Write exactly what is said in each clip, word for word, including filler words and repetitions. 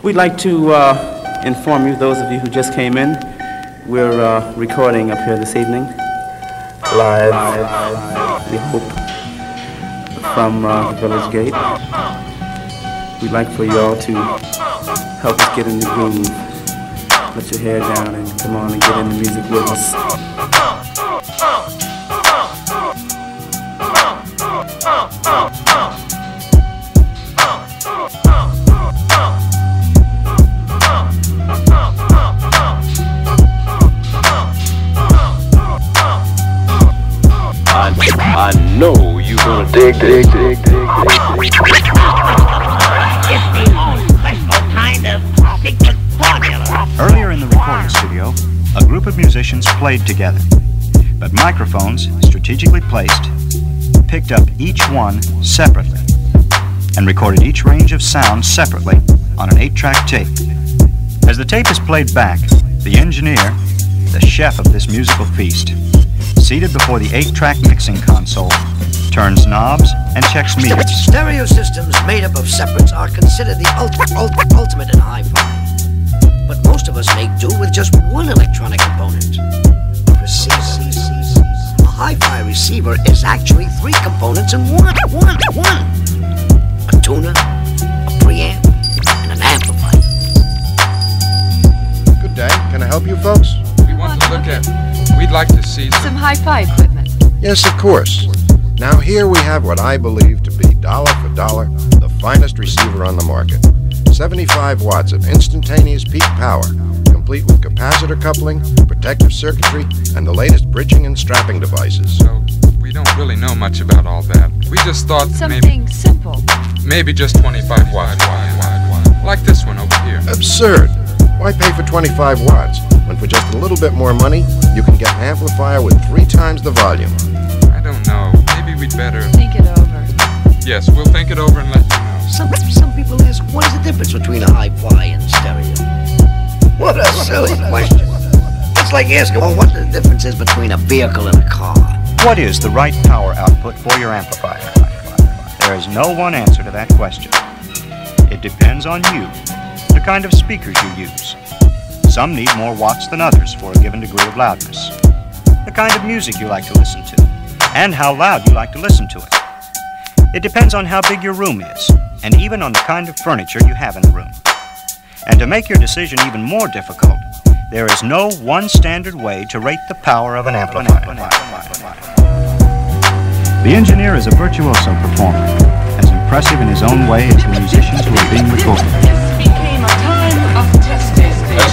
We'd like to uh, inform you, those of you who just came in, we're uh, recording up here this evening, live, we hope, from uh, the Village Gate. We'd like for you all to help us get in the groove. Let your hair down and come on and get in the music with us. I know you're gonna dig, dig, dig, dig, dig, dig. Earlier in the recording studio, a group of musicians played together, but microphones, strategically placed, picked up each one separately and recorded each range of sound separately on an eight-track tape. As the tape is played back, the engineer, the chef of this musical feast, seated before the eight-track mixing console, turns knobs and checks meters. Stereo systems made up of separates are considered the ultimate, ultimate, ultimate in hi-fi. But most of us make do with just one electronic component, a receiver. A hi-fi receiver is actually three components in one, one, one. A tuner, a preamp, and an amplifier. Good day. Can I help you folks? We want to look at, we'd like to see some, some hi-fi equipment. Yes, of course. Now here we have what I believe to be dollar for dollar the finest receiver on the market. seventy-five watts of instantaneous peak power, complete with capacitor coupling, protective circuitry, and the latest bridging and strapping devices. So we don't really know much about all that. We just thought something maybe, simple. Maybe just twenty-five watts, like this one over here. Absurd! Why pay for twenty-five watts when for just a little bit more money you can get an amplifier with three times the volume? I don't know. Maybe we'd better think it over. Yes, we'll think it over and let you know. Some some people ask, what is the difference between a hi-fi and stereo? What a silly question. It's like asking, well, what the difference is between a vehicle and a car. What is the right power output for your amplifier? There is no one answer to that question. It depends on you, the kind of speakers you use. Some need more watts than others for a given degree of loudness. The kind of music you like to listen to, and how loud you like to listen to it. It depends on how big your room is, and even on the kind of furniture you have in the room. And to make your decision even more difficult, there is no one standard way to rate the power of an amplifier. The engineer is a virtuoso performer, as impressive in his own way as the musicians who are being recorded. This became a time of testing.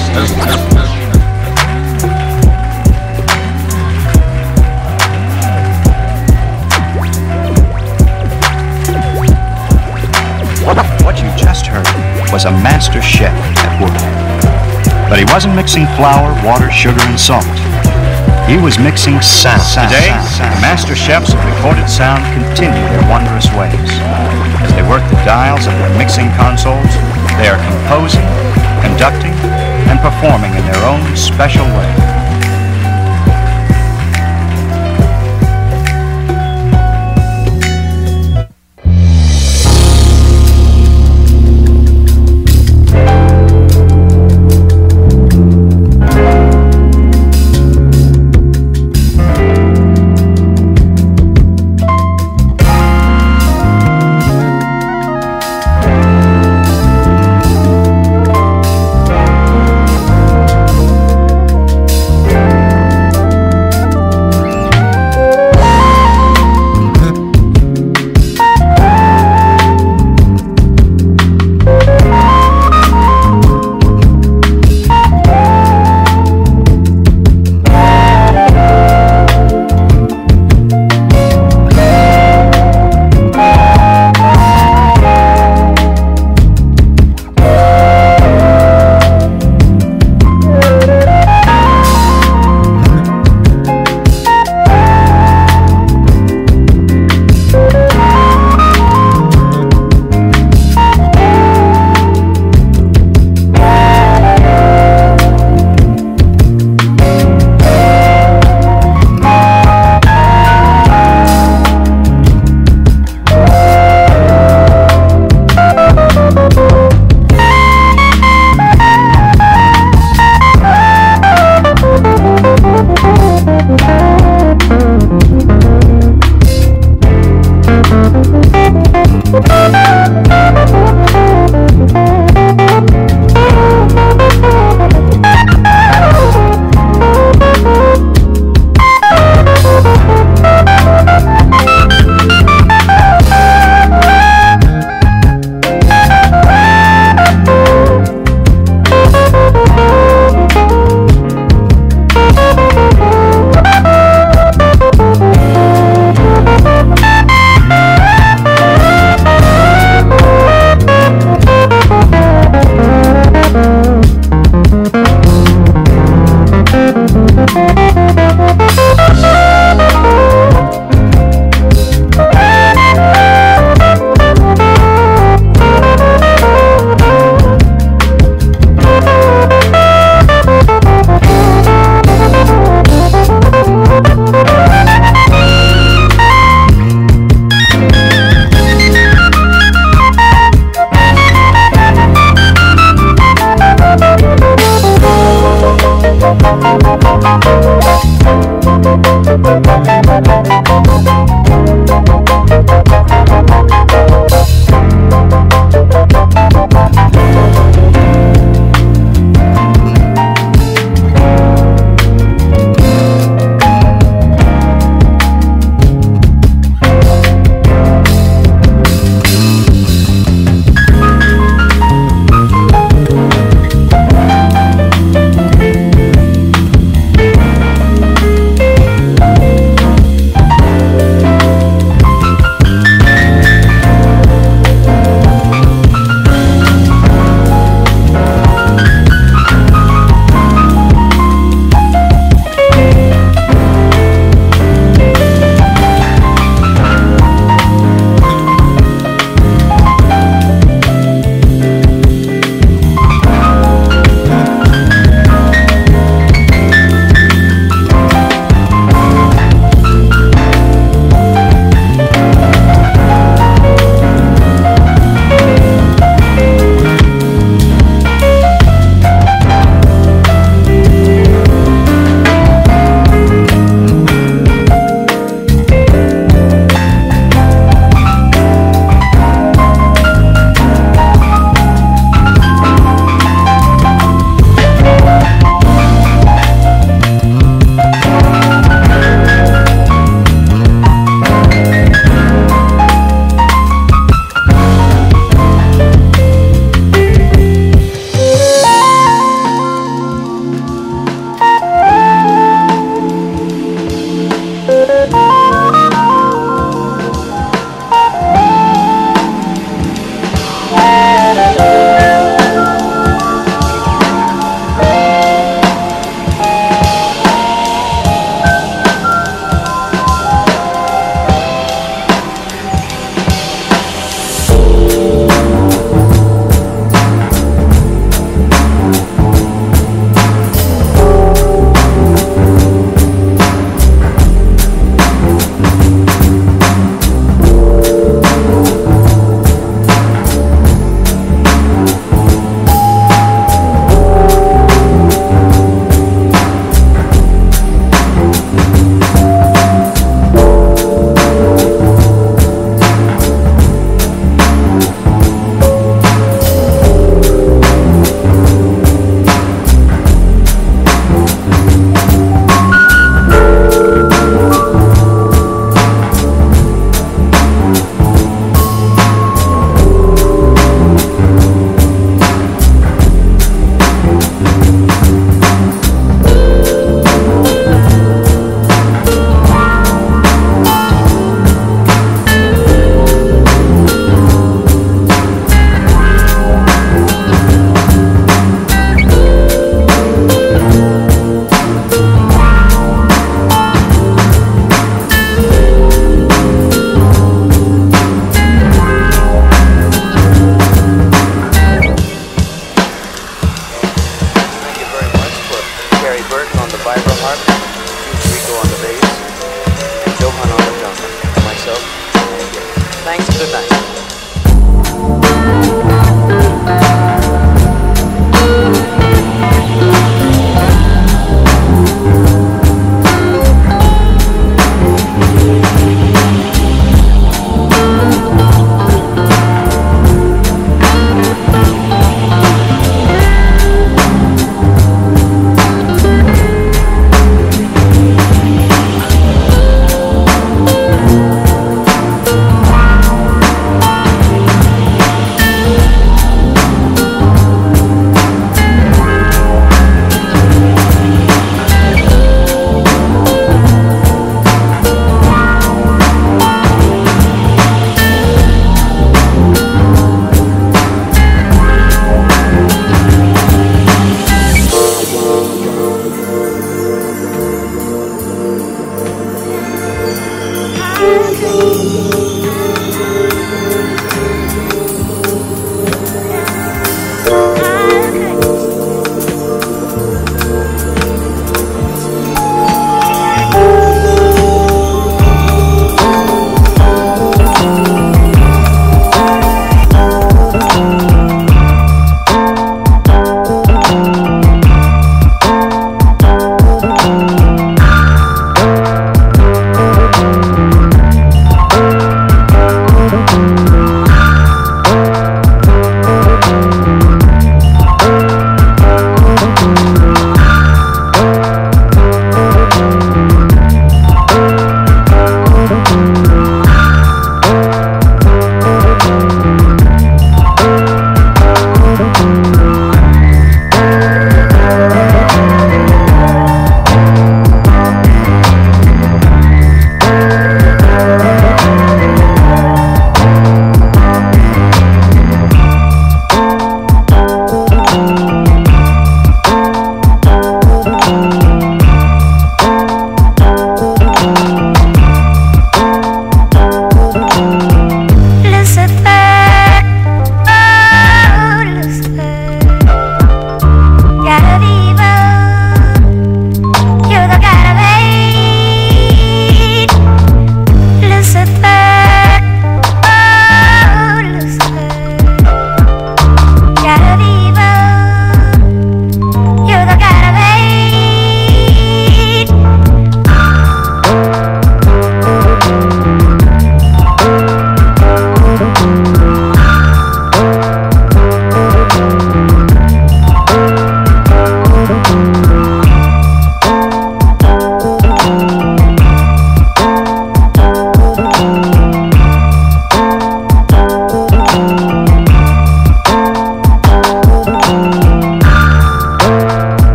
What you just heard was a master chef at work. But he wasn't mixing flour, water, sugar, and salt. He was mixing sound. Today, the master chefs of recorded sound continue their wondrous ways. As they work the dials of their mixing consoles, they are composing, conducting, and performing in their own special way.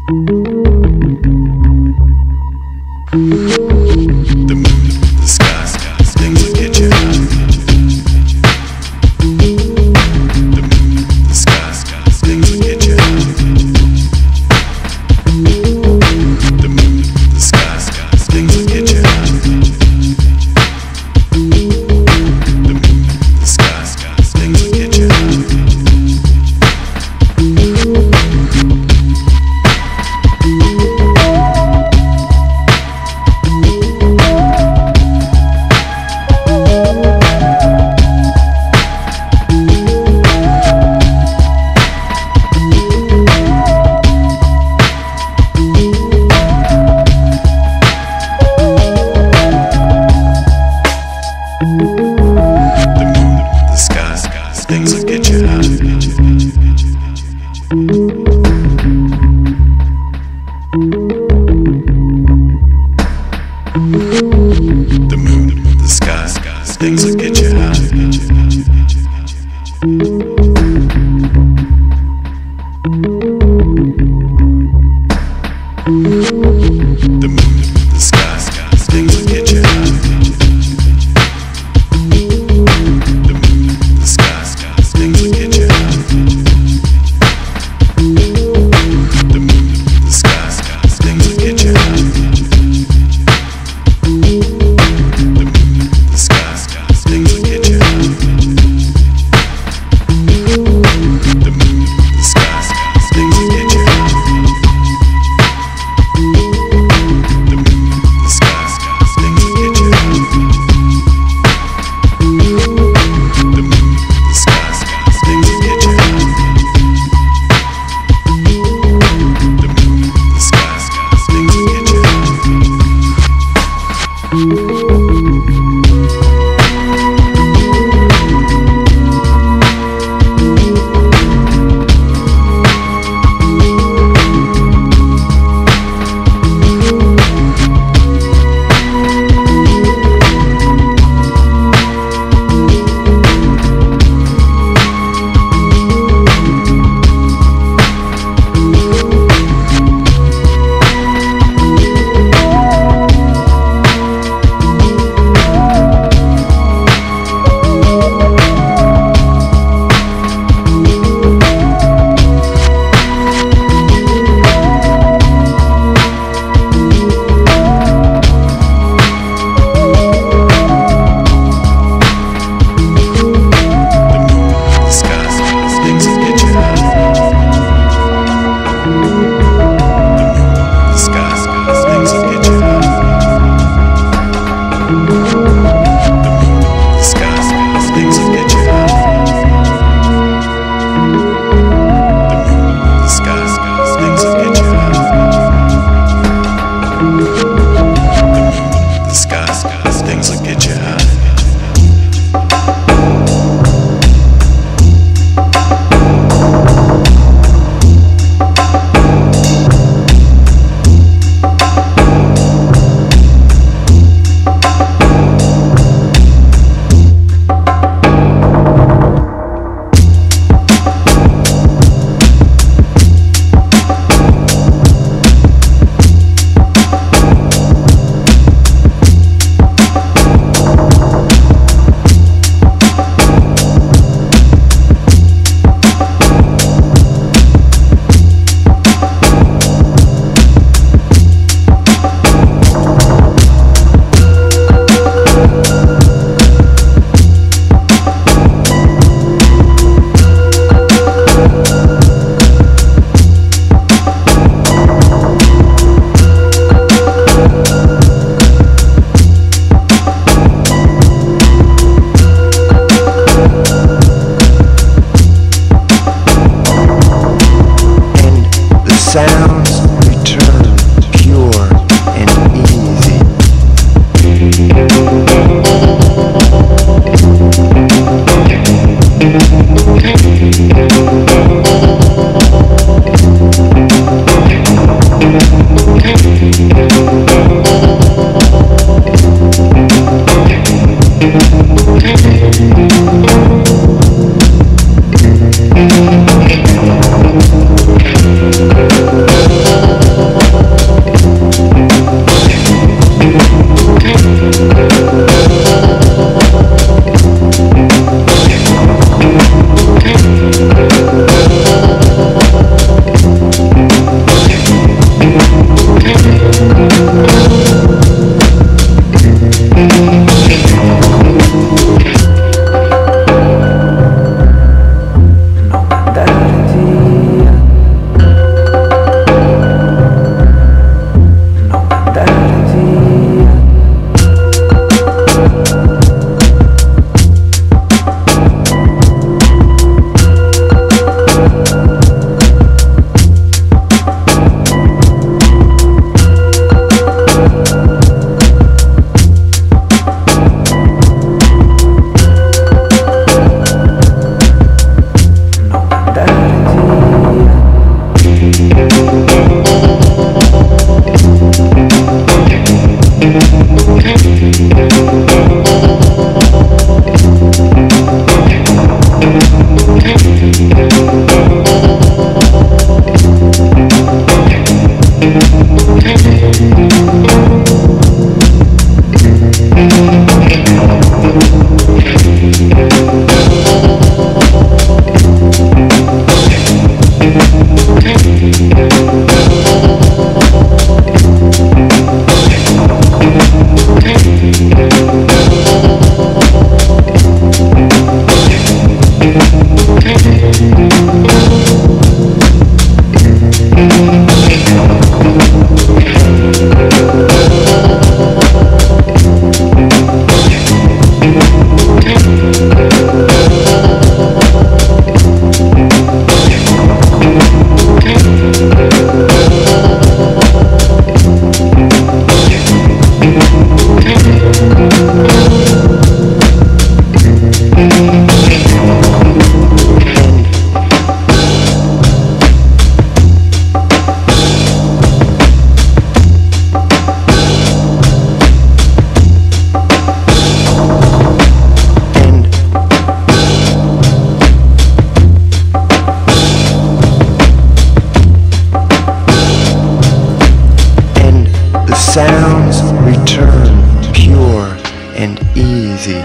The moon, the sky, things will get you. The moon, the sky, things will get you. The moon, the sky, things will get you. The moon, the sky, things will get you. Sounds return pure and easy.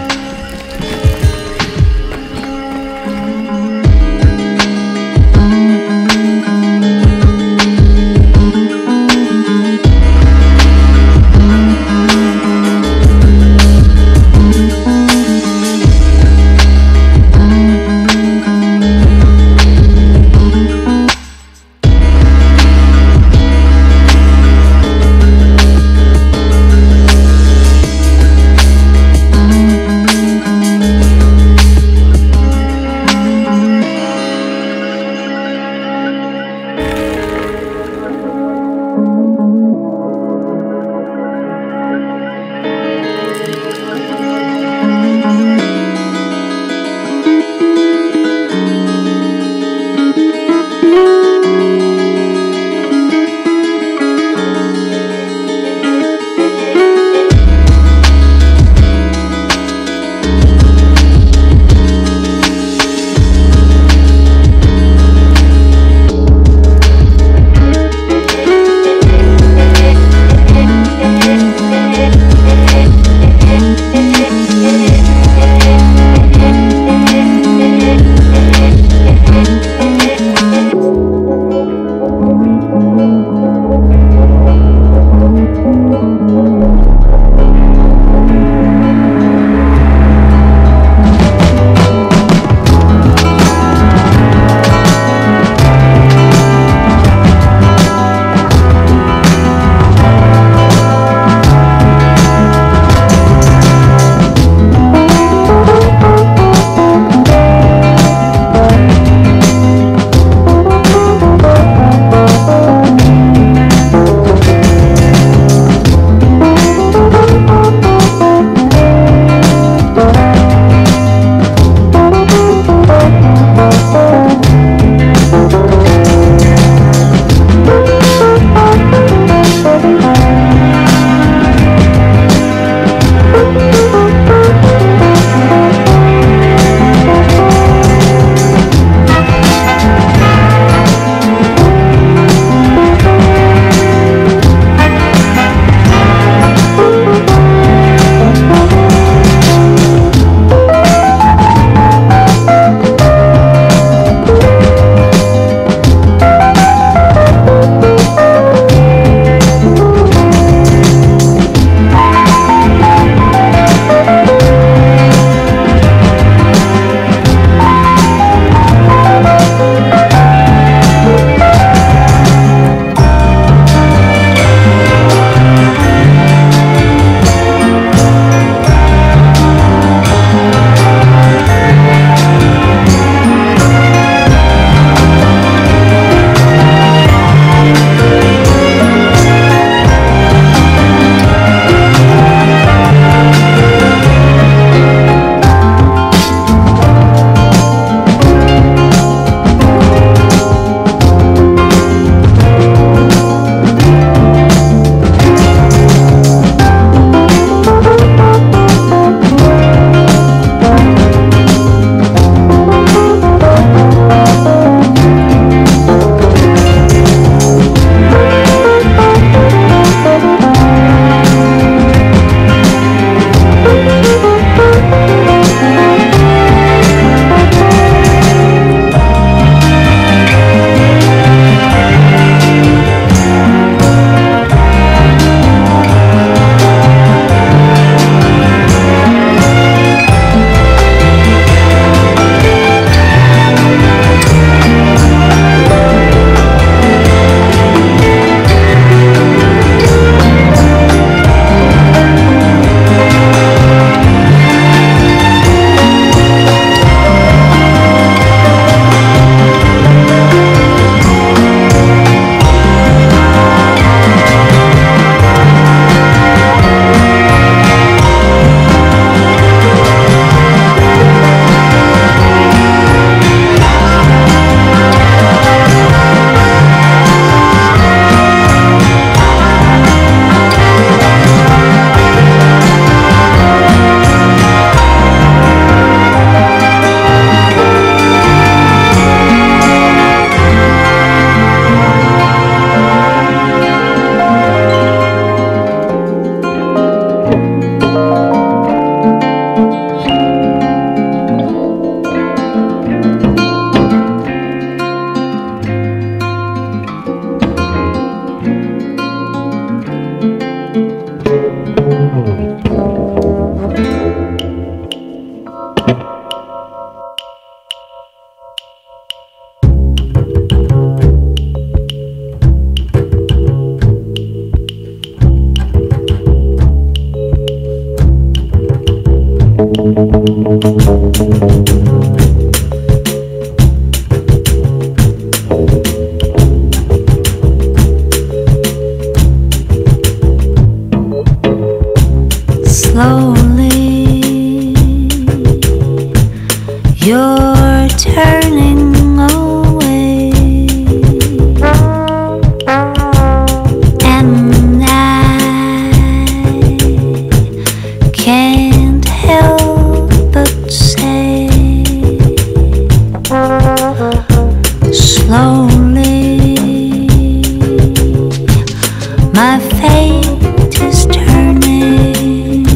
My fate is turning.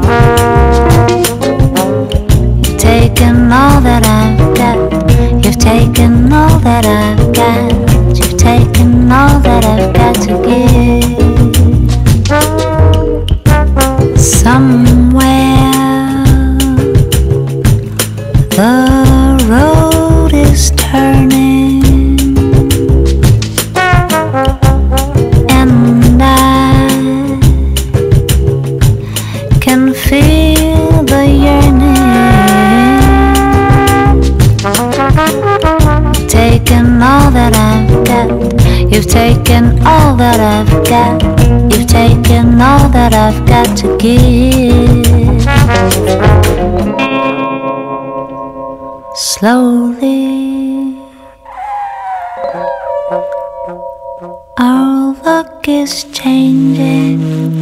You've taken all that I've got. You've taken all that I've got. You've taken all that I've got to give. Somewhere the road is turning, and I can feel the yearning. Taken all that I've got. You've taken all that I've got. You've taken all that I've got to give. Slowly, our luck is changing.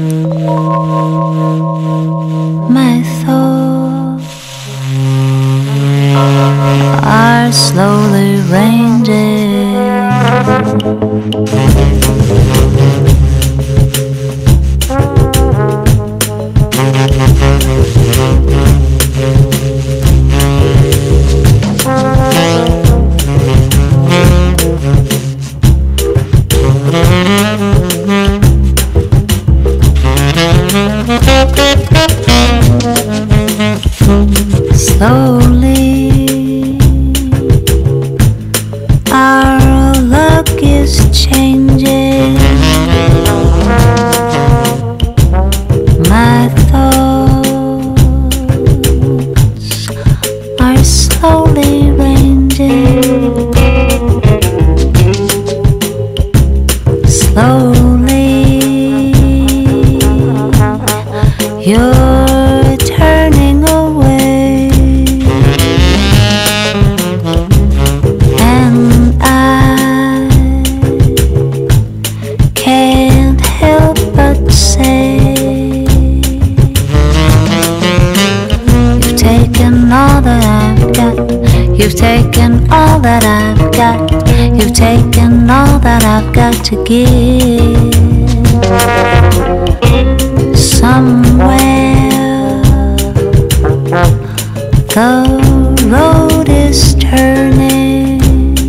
My thoughts are slowly ranging. Slowly, our luck is changing. My thoughts are slowly ranging. Slowly, you're turning away, and I can't help but say, you've taken all that I've got. You've taken all that I've got. You've taken all that I've got to give. Somewhere the road is turning,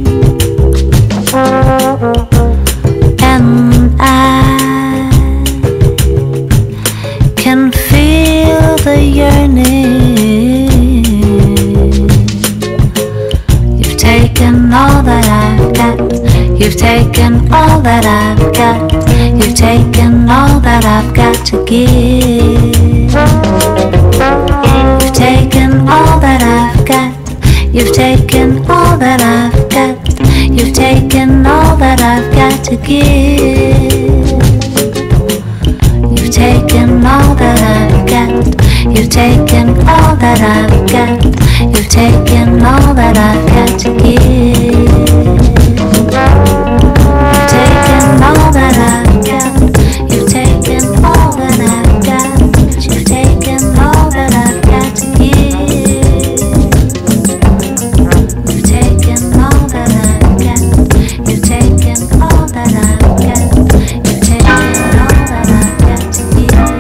and I can feel the yearning. You've taken all that I've got. You've taken all that I've got. You've taken all that I've got to give. You've taken all that I've got. You've taken all that I've got. You've taken all that I've got to give. You've taken all that I've got. You've taken all that I've got. You've taken all that I've got to give. You've taken all that I've got. You've taken all that I've got. You've taken all that I've got to give. You've taken all that I've got. You've taken all that I've got. You've taken all that I've got to give.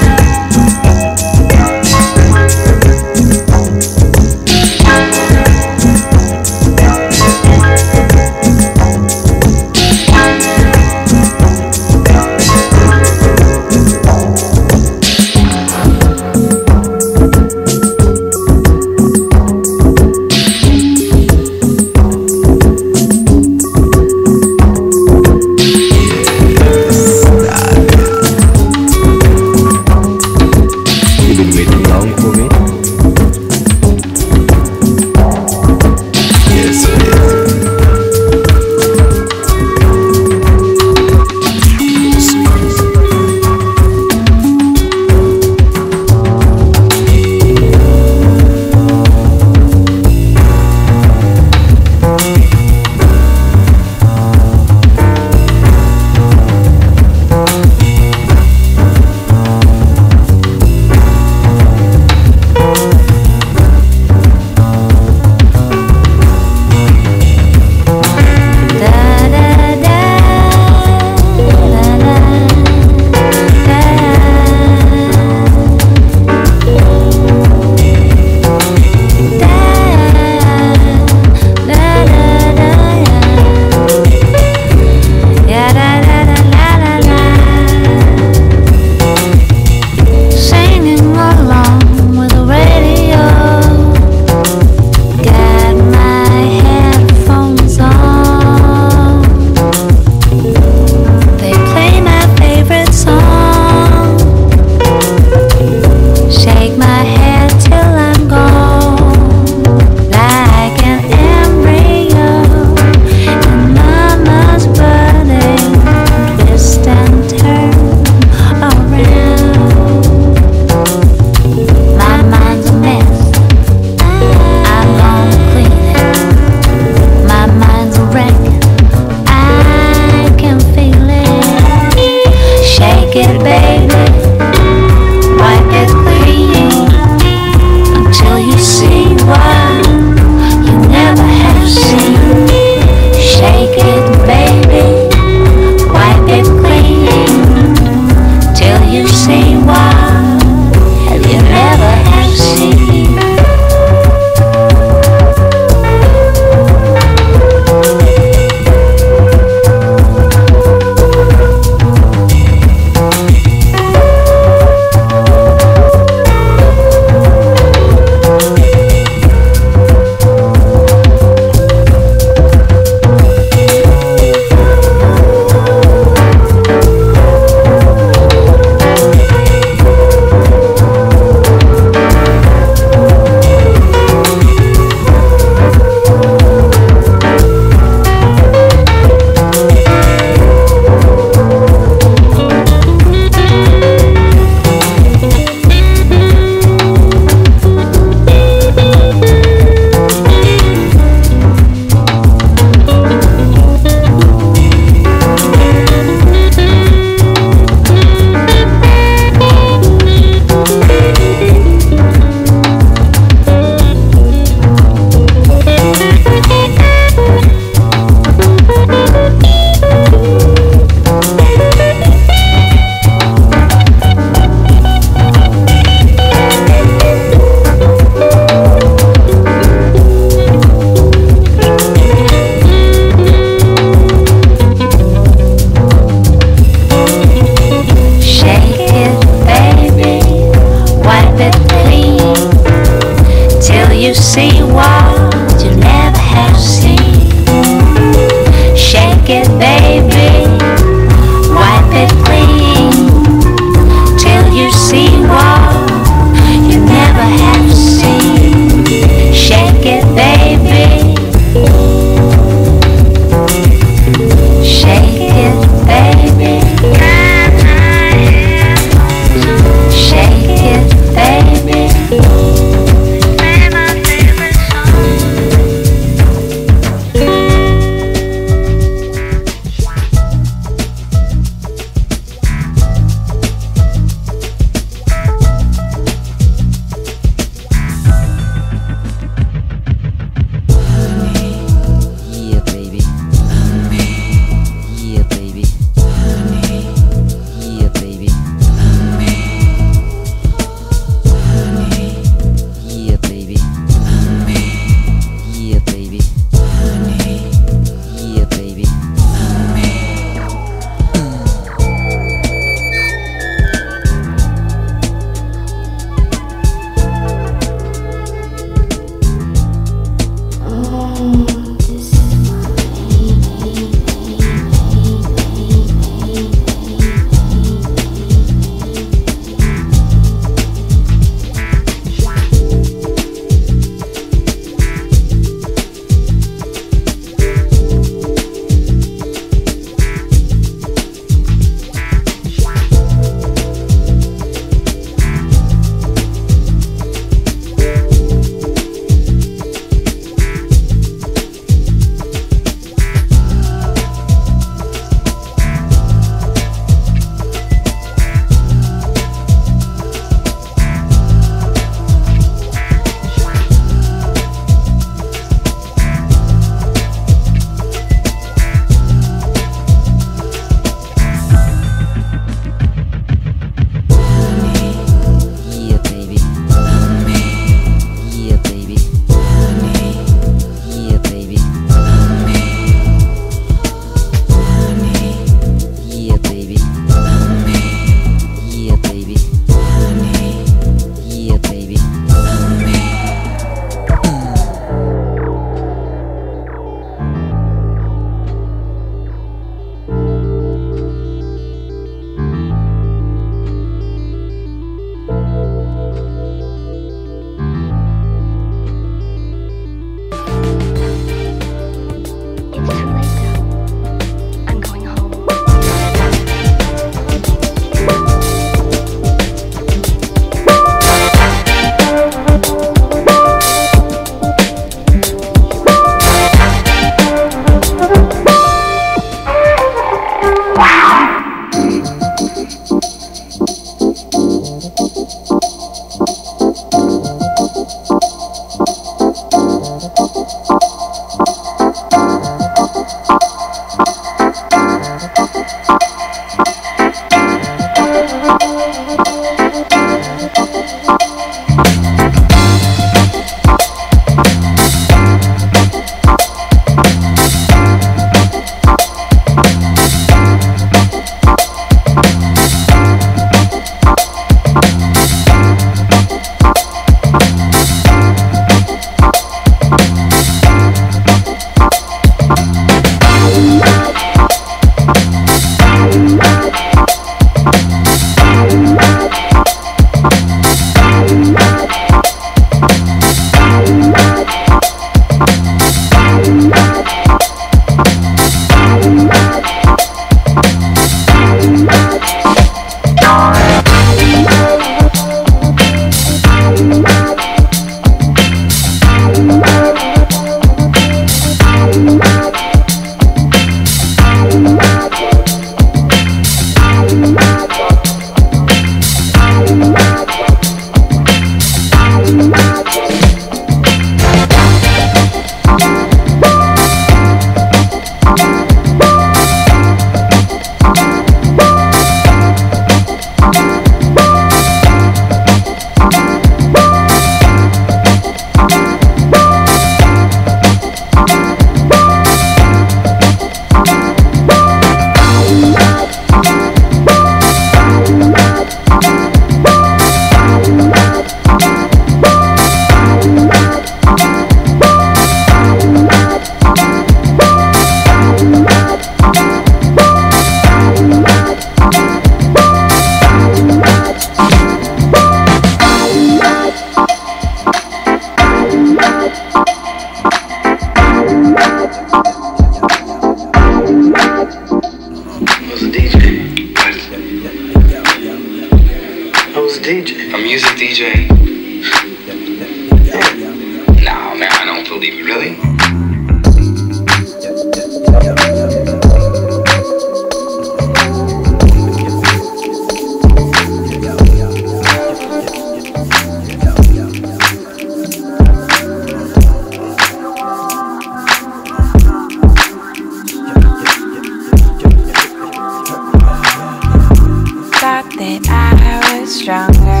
stronger,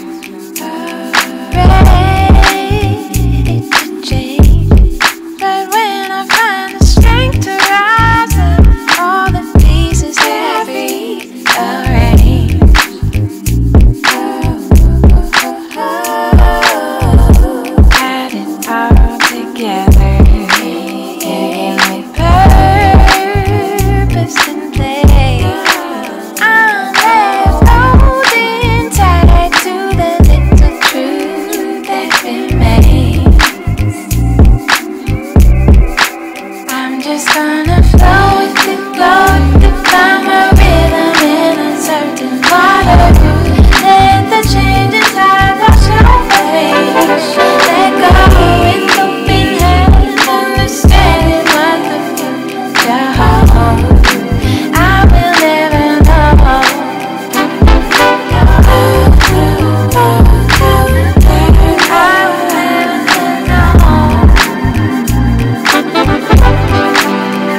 ready to change. But when I find the strength to rise up, all the pieces that rearrange. Had it all together, giving me purpose and play. I'm left holding tight to the little truth that remains. I'm just gonna flow with it, go with it, find my rhythm in uncertain water. Let the changing tide wash away. Let go with open hands, understanding what the future holds. I will never know. I will never know.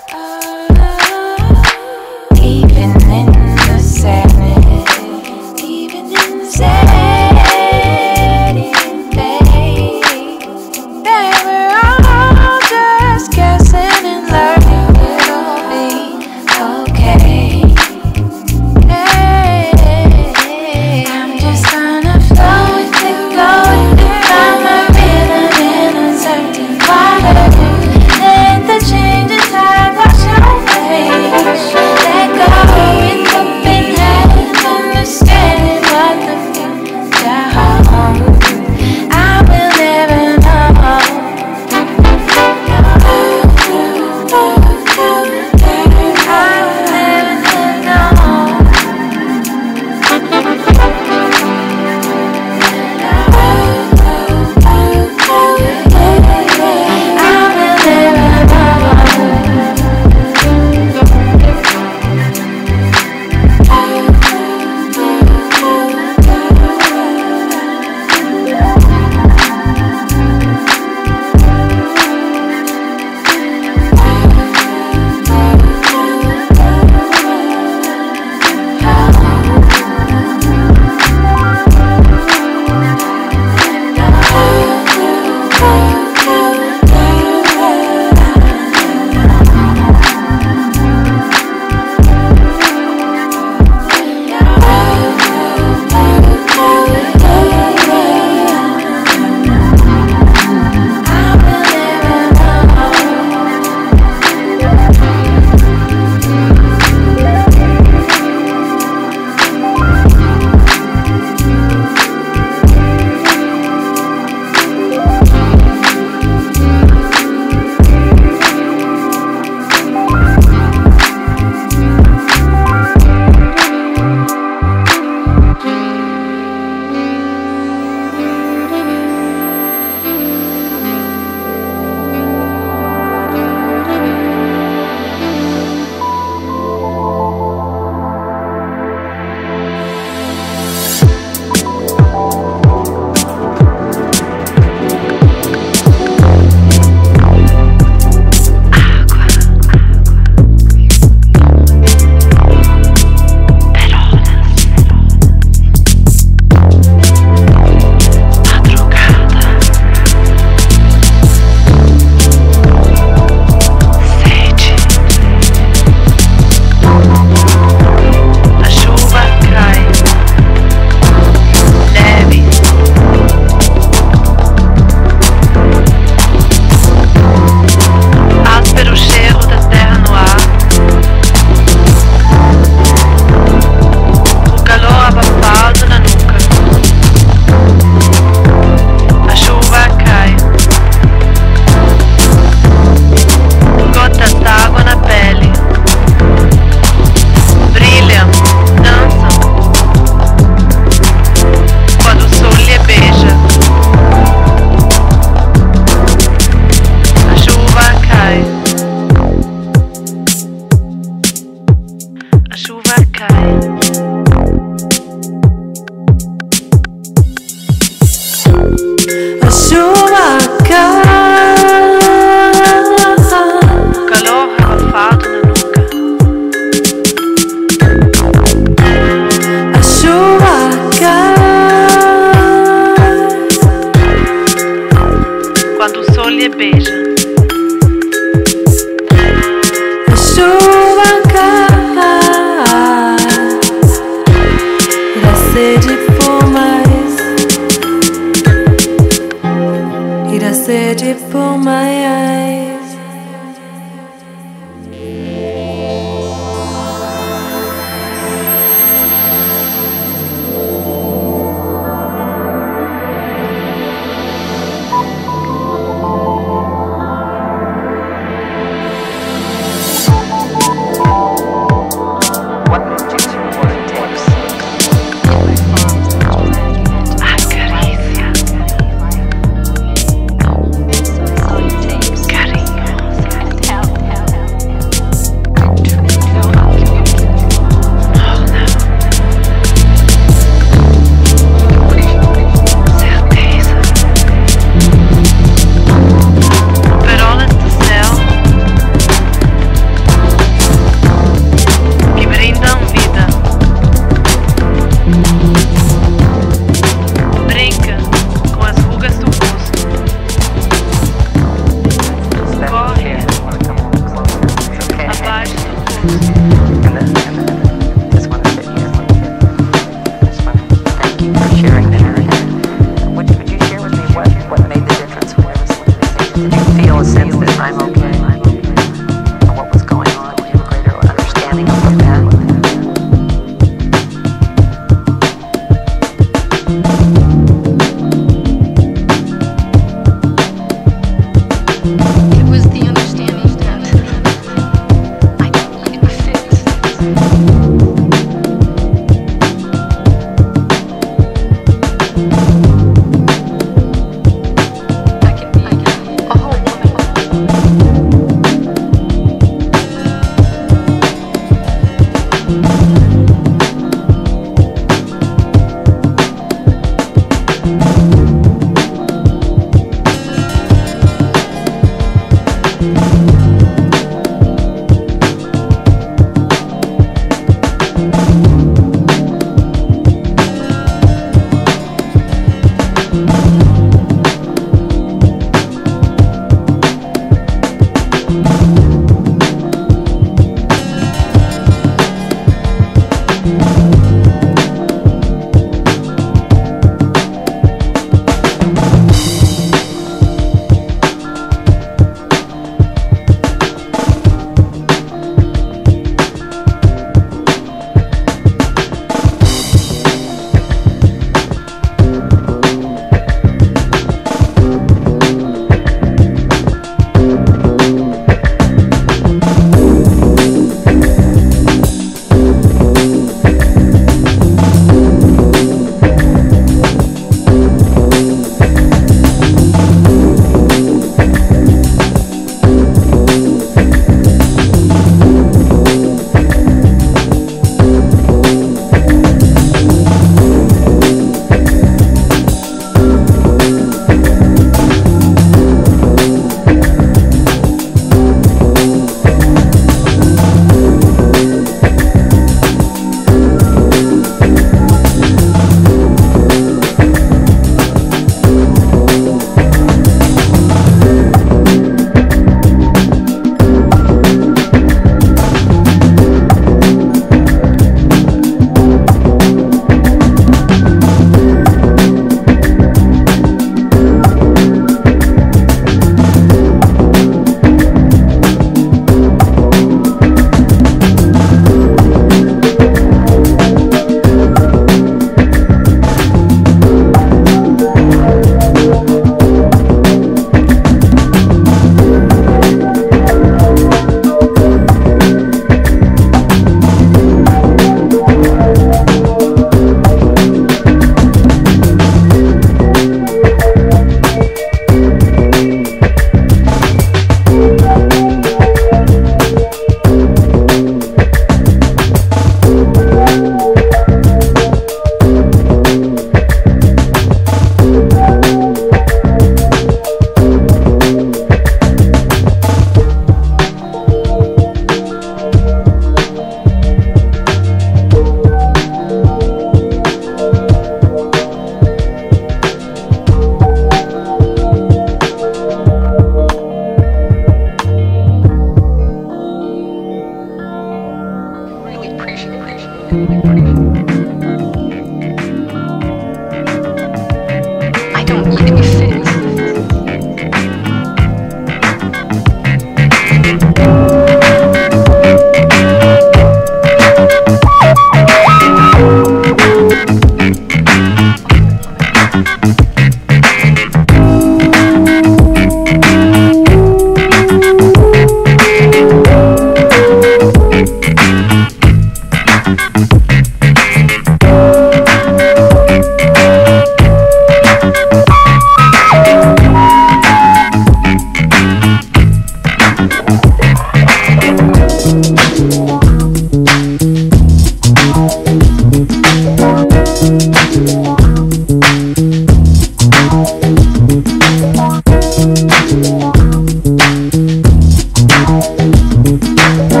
Thank you.